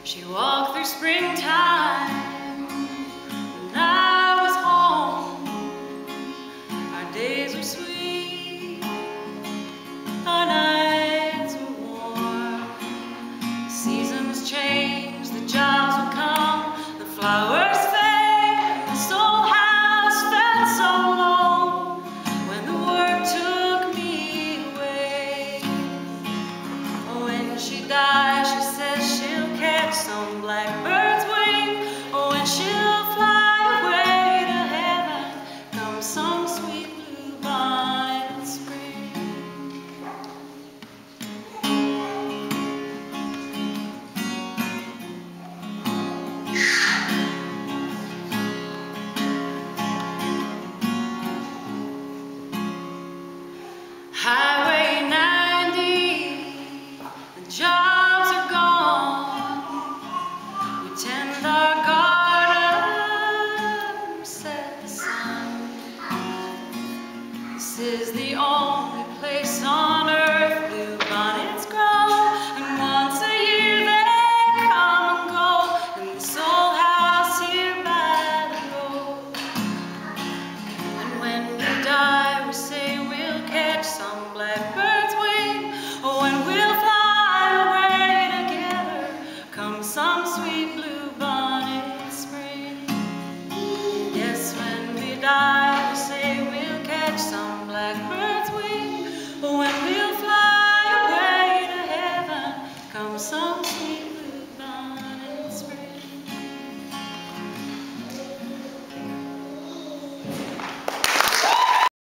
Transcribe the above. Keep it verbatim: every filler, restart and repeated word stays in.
She walked through springtime when I was home. Our days were sweet, our nights were warm. The seasons changed, the jobs would come, the flowers fade, this old house felt so long when the work took me away. When she died, she says she'll catch some blackbird's wing. Oh, and she'll fly away to heaven come some sweet blue violet spring. Highway ninety, the jobs are gone. We tend our garden, set the sun. This is the only place on